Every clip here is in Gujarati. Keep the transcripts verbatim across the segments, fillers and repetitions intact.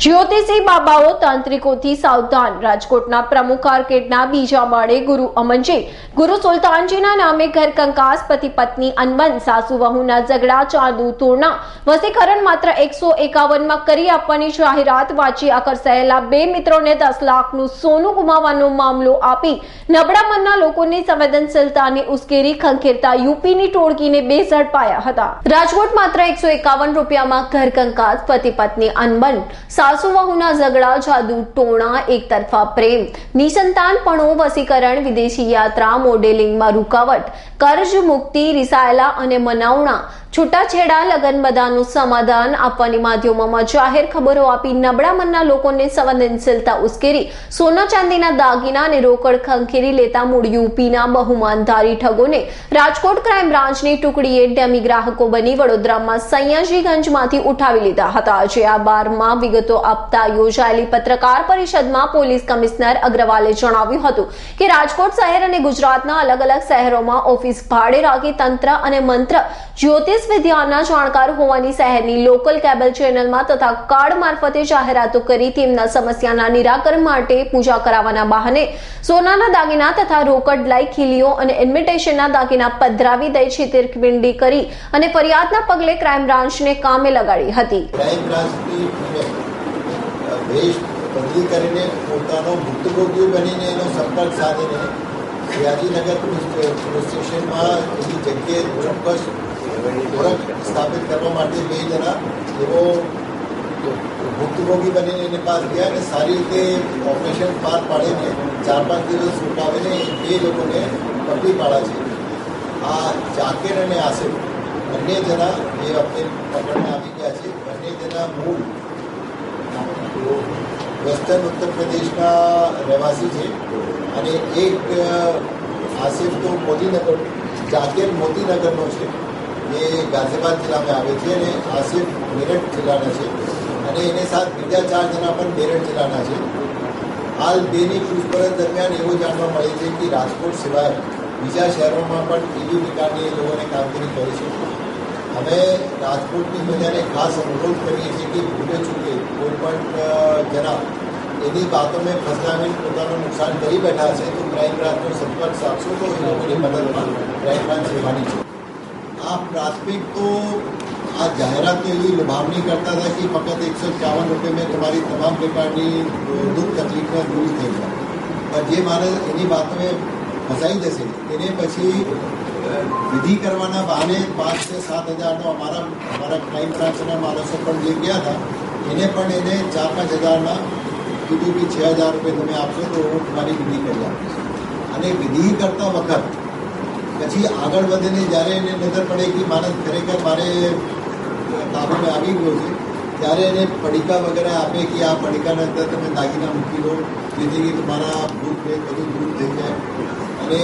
જ્યોતિષી બાબાઓ તાંત્રિકોથી સાવધાન। રાજકોટના પ્રમુખ આર્કેડના બીજા માળે ગુરુ અમનજી ગુરુ સુલતાનજીના નામે ઘર કંકાસ, પતિ પત્ની અનબન, સાસુ વહુના ઝઘડા, ચાંદુ તોરણા, વસીકરણ માત્ર એકસો એકાવન માં કરી આપવાની જાહેરાત વાંચી આકર્ષાયેલા બે મિત્રોને દસ લાખનું સોનું ગુમાવવાનો મામલો આપી નબળા મનના લોકોની સંવેદનશીલતાને ઉશ્કેરી ખંખેરતા યુપીની ટોળકીને બે ઝડપાયા હતા। રાજકોટ માત્ર એકસો એકાવન રૂપિયામાં ઘર કંકાસ, પતિ પત્ની અનબન, સાસુ વહુના ઝઘડા, જાદુ ટોણા, એક તરફા પ્રેમ, નિસંતાનપણું, વસીકરણ, વિદેશી યાત્રા, મોડેલિંગમાં રૂકાવટ, કર્જ મુક્તિ, રિસાયેલા અને મનાવણા, છૂટાછેડા, લગ્ન બધાનું સમાધાન આપવાની માધ્યમોમાં જાહેર ખબરો આપી નબળા મનના લોકોને સંવેદનશીલતા ઉશ્કેરી સોના ચાંદીના દાગીના અને રોકડ ખંખેરી લેતા મૂળ યુપીના બહુમાનધારી ઠગોને રાજકોટ ક્રાઇમ બ્રાન્ચની ટુકડીએ ડમી ગ્રાહકો બની વડોદરામાં સયાજીગંજમાંથી ઉઠાવી લીધા હતા। જે આ બારમાં વિગતો આપતા યોજાયેલી પત્રકાર પરિષદમાં પોલીસ કમિશનર અગ્રવાલે જણાવ્યું હતું કે રાજકોટ શહેર અને ગુજરાતના અલગ અલગ શહેરોમાં ઓફિસ ભાડે રાખી તંત્ર અને મંત્ર જ્યોતિષ વિદ્યાના જાણકાર હોવાની શહેરની લોકલ કેબલ ચેનલમાં તથા કાર્ડ મારફતે જાહેરાતો કરી તેમના સમસ્યાના નિરાકરણ માટે પૂજા કરાવવાના બહાને સોનાના દાગીના તથા રોકડ લઈ ખીલીઓ અને ઇન્વિટેશનના દાગીના પધરાવી દઈ છેતરપિંડી કરી અને ફરિયાદના પગલે ક્રાઇમ બ્રાન્ચને કામે લગાડી હતી। ક્રાઇમ બ્રાન્ચની વેશ બદલી કરીને પોતાનો ભુક્તભોગી બનીને એનો સંપર્ક સાધીને સયાજીનગર પોલીસ સ્ટેશનમાં એની જગ્યાએ ચોક્કસ ઓળખ સ્થાપિત કરવા માટે બે જણા એવો ભુક્તભોગી બનીને એને પાસ ગયા અને સારી રીતે ઓપરેશન પાર પાડીને ચાર પાંચ દિવસ રોકાવીને બે લોકોને પકડી પાડ્યા છે। આ જાકીર અને આસિફ બંને જણા એ આપણે પકડમાં આવી ગયા છે। બંને જણા મૂળ વેસ્ટર્ન ઉત્તર પ્રદેશના રહેવાસી છે અને એક આસિફ તો મોદીનગર, જાકીર મોદીનગરનો છે, એ ગાઝિયાબાદ જિલ્લામાં આવે છે અને આસિફ મેરઠ જિલ્લાના છે અને એને સાથ બીજા ચાર જણા પણ મેરઠ જિલ્લાના છે। હાલ બેની પૂછપરછ દરમિયાન એવું જાણવા મળે છે કે રાજકોટ સિવાય બીજા શહેરોમાં પણ એવી પ્રકારની એ લોકોને કામગીરી કરી છે। અમે રાજકોટની બધાને ખાસ અનુરોધ કરીએ છીએ કે ભૂલે ચૂકે કોઈ પણ જણા એની બાતોને ફસલાવીને પોતાનું નુકસાન કરી બેઠા છે તો ક્રાઇમ બ્રાન્ચનો સંપર્ક સાધશો તો એ લોકોની મદદમાં ક્રાઇમ બ્રાન્ચ રહેવાની છે। આ પ્રાથમિક તો આ જાહેરાતની એવી લુભાવણી કરતા હતા કે ફક્ત એકસો એકાવન રૂપિયા મેં તમારી તમામ પ્રકારની દુઃખ તકલીફને દૂર થઈ જાય, પણ જે માણસ એની બાતોને ફસાઈ જશે એને પછી વિધિ કરવાના બહાને પાંચ કે સાત હજારનો અમારા અમારા ક્રાઇમ બ્રાન્ચના માણસો પણ જે ગયા હતા એને પણ એને ચાર પાંચ હજારના કીધું કે છ હજાર રૂપિયા તમે આપશો તો હું તમારી વિધિ કરી આપીશ। અને વિધિ કરતા વખત પછી આગળ વધીને જ્યારે એને નજર પડે કે માણસ ખરેખર મારે કાબૂમાં આવી ગયો છે ત્યારે એને પડીકા વગેરે આપે કે આ પડીકાના અંદર તમે દાગીના મૂકી દો જેથી કે તમારા ભૂત પ્રેત બધું દૂર થઈ જાય। અને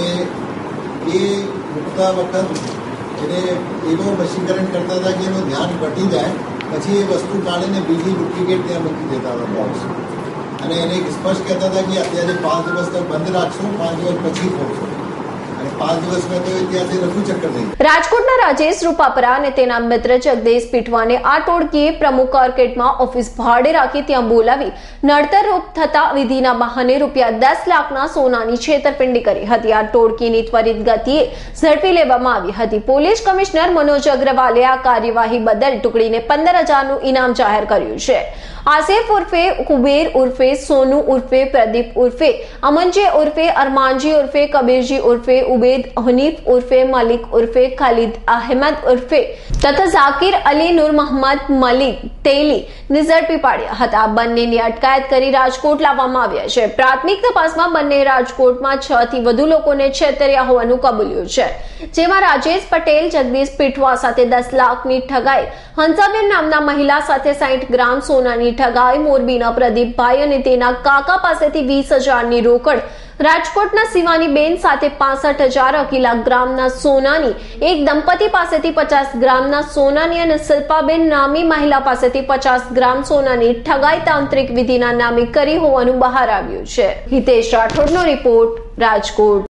એ મૂકતા વખત એને એવો વશીકરણ કરતા હતા કે એનું ધ્યાન ઘટી જાય પછી એ વસ્તુ કાઢીને બીજી ડુપ્લિકેટ ત્યાં મૂકી દેતા હતા બોક્સ અને એને સ્પષ્ટ કહેતા હતા કે અત્યારે પાંચ દિવસ તક બંધ રાખશો, પાંચ દિવસ પછી ખોલશો અને પાંચ દિવસમાં તો ત્યાંથી રફુ ચક્કર થઈ। રાજકોટના રાજેશ રૂપાપરા અને તેના મિત્ર જગદીશ પીઠવાને આ ટોળકીએ પ્રમુખ આર્કેડમાં ઓફિસ ભાડે રાખી ત્યાં બોલાવી નડતરરૂપ થતા વિધિના બહાને રૂપિયા દસ લાખના સોનાની છેતરપિંડી કરી હતી। આ ટોળકીની ત્વરિત ગતિએ ઝડપી લેવામાં આવી હતી। પોલીસ કમિશનર મનોજ અગ્રવાલે આ કાર્યવાહી બદલ ટુકડીને પંદર હજારનું ઇનામ જાહેર કર્યું છે। આસિફ ઉર્ફે કુબેર ઉર્ફે સોનુ ઉર્ફે પ્રદીપ ઉર્ફે અમનજી ઉર્ફે અરમાનજી ઉર્ફે કબીરજી ઉર્ફે ઉબેદ, હનીફ ઉર્ફે મલિક ઉર્ફે ખાલિદ અહેમદ ઉર્ફે તથા ઝાકીર અલી નૂર મોહમ્મદ મલિક તેલી ને ઝડપી પાડ્યા હતા। બંનેની અટકાયત કરી રાજકોટ લાવવામાં આવ્યા છે। પ્રાથમિક તપાસમાં બંને રાજકોટમાં છ થી વધુ લોકોને છેતર્યા હોવાનું કબૂલ્યું છે, જેમાં રાજેશ પટેલ, જગદીશ પીઠવા સાથે દસ લાખની ઠગાઈ, હંસાબેન નામના મહિલા સાથે સાઠ ગ્રામ સોનાની ઠગાઈ, મોરબીના પ્રદીપભાઈ અને તેના કાકા પાસેથી વીસ હજારની રોકડ, રાજકોટના શિવાનીબેન સાથે પાસઠ હજાર અકીલા ગ્રામના સોનાની, એક દંપતી પાસેથી પચાસ ગ્રામના સોનાની અને શિલ્પાબેન નામી મહિલા પાસેથી પચાસ ગ્રામ સોનાની ઠગાઈ તાંત્રિક વિધિના નામે કરી હોવાનું બહાર આવ્યું છે। હિતેશ રાઠોડનો રિપોર્ટ, રાજકોટ।